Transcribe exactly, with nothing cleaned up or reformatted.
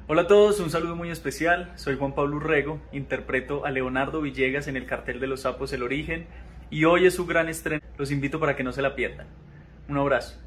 Hola a todos, un saludo muy especial. Soy Juan Pablo Urrego, interpreto a Leonardo Villegas en el cartel de Los Sapos El Origen y hoy es su gran estreno. Los invito para que no se la pierdan. Un abrazo.